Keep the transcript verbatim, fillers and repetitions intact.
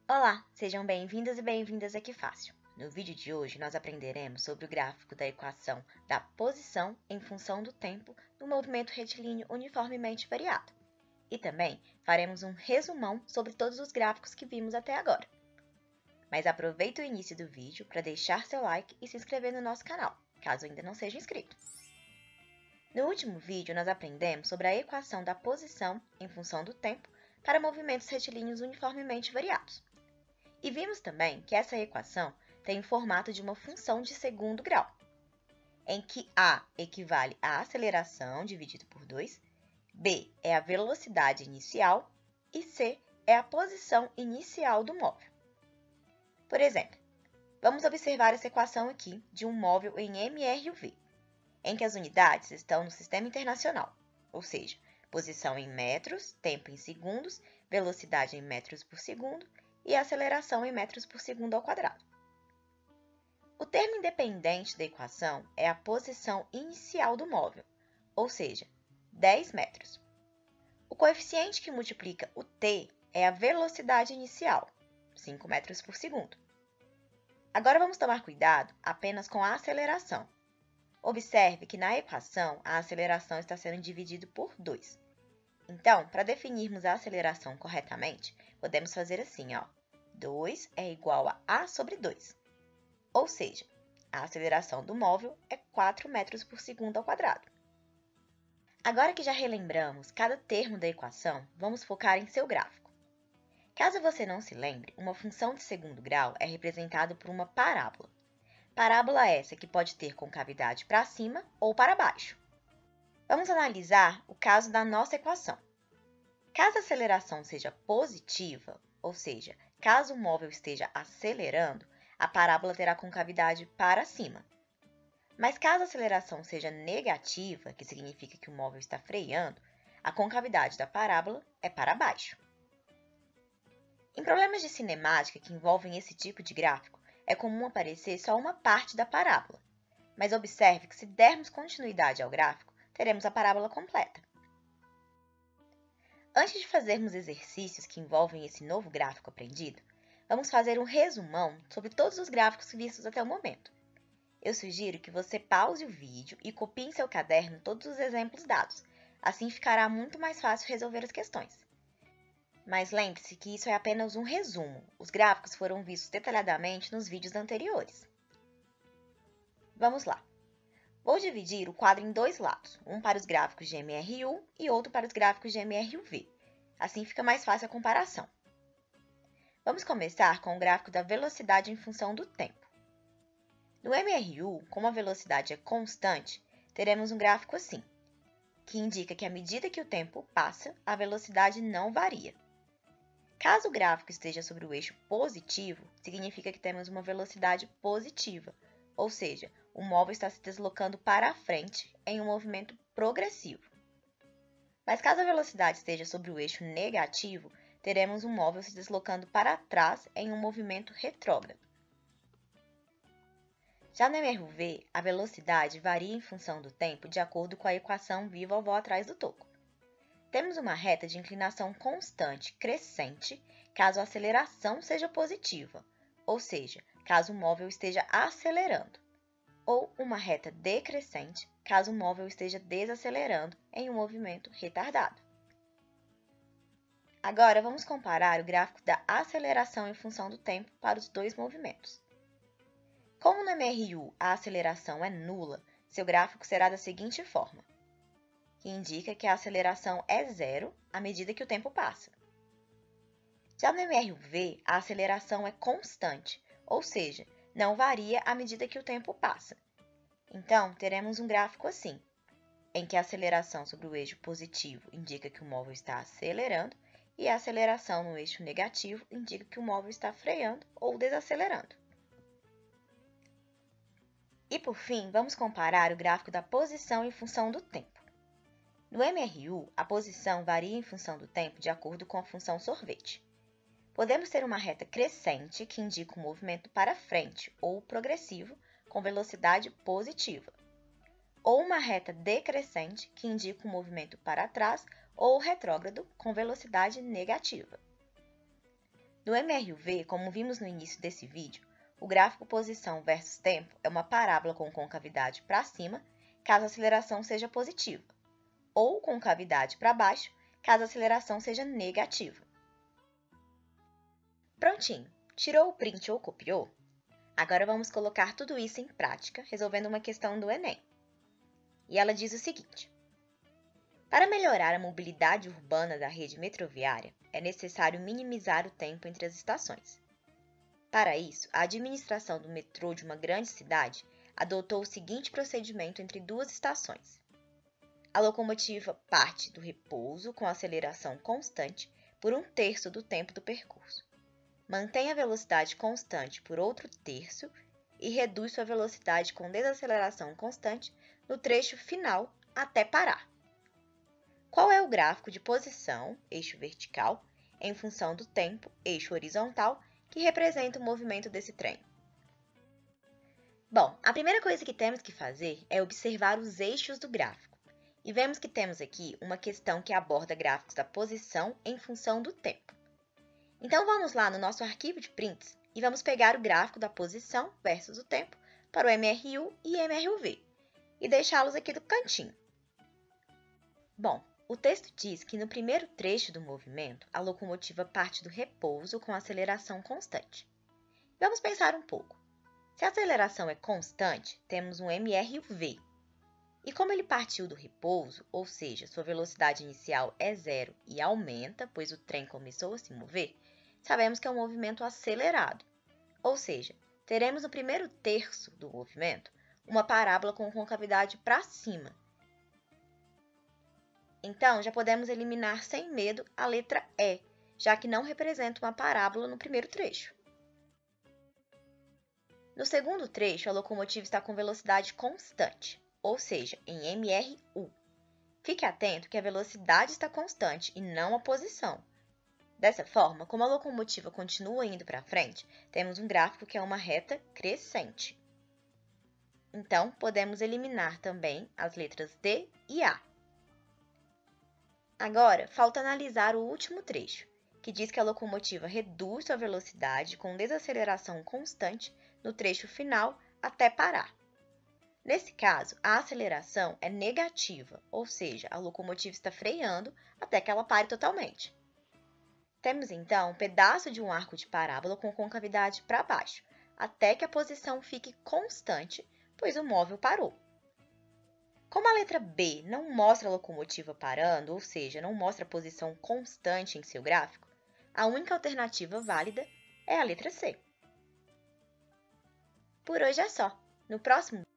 Olá, sejam bem-vindas e bem-vindas aqui Fácil. No vídeo de hoje, nós aprenderemos sobre o gráfico da equação da posição em função do tempo no movimento retilíneo uniformemente variado. E também faremos um resumão sobre todos os gráficos que vimos até agora. Mas aproveite o início do vídeo para deixar seu like e se inscrever no nosso canal, caso ainda não seja inscrito. No último vídeo, nós aprendemos sobre a equação da posição em função do tempo para movimentos retilíneos uniformemente variados. E vimos também que essa equação tem o formato de uma função de segundo grau, em que A equivale à aceleração dividido por dois, B é a velocidade inicial e C é a posição inicial do móvel. Por exemplo, vamos observar essa equação aqui de um móvel em M R U V, em que as unidades estão no sistema internacional, ou seja, posição em metros, tempo em segundos, velocidade em metros por segundo e aceleração em metros por segundo ao quadrado. O termo independente da equação é a posição inicial do móvel, ou seja, dez metros. O coeficiente que multiplica o t é a velocidade inicial, cinco metros por segundo. Agora vamos tomar cuidado apenas com a aceleração. Observe que na equação a aceleração está sendo dividida por dois. Então, para definirmos a aceleração corretamente, podemos fazer assim, ó. dois é igual a A sobre dois. Ou seja, a aceleração do móvel é quatro metros por segundo ao quadrado. Agora que já relembramos cada termo da equação, vamos focar em seu gráfico. Caso você não se lembre, uma função de segundo grau é representada por uma parábola. Parábola essa que pode ter concavidade para cima ou para baixo. Vamos analisar o caso da nossa equação. Caso a aceleração seja positiva, ou seja, caso o móvel esteja acelerando, a parábola terá concavidade para cima. Mas caso a aceleração seja negativa, que significa que o móvel está freando, a concavidade da parábola é para baixo. Em problemas de cinemática que envolvem esse tipo de gráfico, é comum aparecer só uma parte da parábola. Mas observe que se dermos continuidade ao gráfico, teremos a parábola completa. Antes de fazermos exercícios que envolvem esse novo gráfico aprendido, vamos fazer um resumão sobre todos os gráficos vistos até o momento. Eu sugiro que você pause o vídeo e copie em seu caderno todos os exemplos dados, assim ficará muito mais fácil resolver as questões. Mas lembre-se que isso é apenas um resumo, os gráficos foram vistos detalhadamente nos vídeos anteriores. Vamos lá! Vou dividir o quadro em dois lados, um para os gráficos de M R U e outro para os gráficos de M R U V. Assim fica mais fácil a comparação. Vamos começar com o gráfico da velocidade em função do tempo. No M R U, como a velocidade é constante, teremos um gráfico assim, que indica que à medida que o tempo passa, a velocidade não varia. Caso o gráfico esteja sobre o eixo positivo, significa que temos uma velocidade positiva, ou seja, o móvel está se deslocando para a frente em um movimento progressivo. Mas caso a velocidade esteja sobre o eixo negativo, teremos um móvel se deslocando para trás em um movimento retrógrado. Já no M R U V, a velocidade varia em função do tempo de acordo com a equação viva ao vó atrás do toco. Temos uma reta de inclinação constante crescente caso a aceleração seja positiva, ou seja, caso o móvel esteja acelerando, ou uma reta decrescente caso o móvel esteja desacelerando em um movimento retardado. Agora, vamos comparar o gráfico da aceleração em função do tempo para os dois movimentos. Como no M R U a aceleração é nula, seu gráfico será da seguinte forma, que indica que a aceleração é zero à medida que o tempo passa. Já no M R U V, a aceleração é constante, ou seja, não varia à medida que o tempo passa. Então, teremos um gráfico assim, em que a aceleração sobre o eixo positivo indica que o móvel está acelerando e a aceleração no eixo negativo indica que o móvel está freando ou desacelerando. E por fim, vamos comparar o gráfico da posição em função do tempo. No M R U, a posição varia em função do tempo de acordo com a função sorvete. Podemos ter uma reta crescente, que indica um movimento para frente ou progressivo, com velocidade positiva, ou uma reta decrescente, que indica um movimento para trás ou retrógrado, com velocidade negativa. No M R U V, como vimos no início desse vídeo, o gráfico posição versus tempo é uma parábola com concavidade para cima, caso a aceleração seja positiva, ou concavidade para baixo, caso a aceleração seja negativa. Prontinho! Tirou o print ou copiou? Agora vamos colocar tudo isso em prática, resolvendo uma questão do Enem. E ela diz o seguinte: para melhorar a mobilidade urbana da rede metroviária, é necessário minimizar o tempo entre as estações. Para isso, a administração do metrô de uma grande cidade adotou o seguinte procedimento entre duas estações. A locomotiva parte do repouso com aceleração constante por um terço do tempo do percurso. Mantém a velocidade constante por outro terço e reduz sua velocidade com desaceleração constante no trecho final até parar. Qual é o gráfico de posição, eixo vertical, em função do tempo, eixo horizontal, que representa o movimento desse trem? Bom, a primeira coisa que temos que fazer é observar os eixos do gráfico. E vemos que temos aqui uma questão que aborda gráficos da posição em função do tempo. Então vamos lá no nosso arquivo de prints e vamos pegar o gráfico da posição versus o tempo para o M R U e M R U V e deixá-los aqui do cantinho. Bom, o texto diz que no primeiro trecho do movimento, a locomotiva parte do repouso com aceleração constante. Vamos pensar um pouco. Se a aceleração é constante, temos um M R U V. E como ele partiu do repouso, ou seja, sua velocidade inicial é zero e aumenta, pois o trem começou a se mover, sabemos que é um movimento acelerado. Ou seja, teremos no primeiro terço do movimento uma parábola com concavidade para cima. Então, já podemos eliminar sem medo a letra E, já que não representa uma parábola no primeiro trecho. No segundo trecho, a locomotiva está com velocidade constante, ou seja, em M R U. Fique atento que a velocidade está constante e não a posição. Dessa forma, como a locomotiva continua indo para frente, temos um gráfico que é uma reta crescente. Então, podemos eliminar também as letras D e A. Agora, falta analisar o último trecho, que diz que a locomotiva reduz sua velocidade com desaceleração constante no trecho final até parar. Nesse caso, a aceleração é negativa, ou seja, a locomotiva está freando até que ela pare totalmente. Temos então um pedaço de um arco de parábola com concavidade para baixo, até que a posição fique constante, pois o móvel parou. Como a letra B não mostra a locomotiva parando, ou seja, não mostra a posição constante em seu gráfico, a única alternativa válida é a letra C. Por hoje é só. No próximo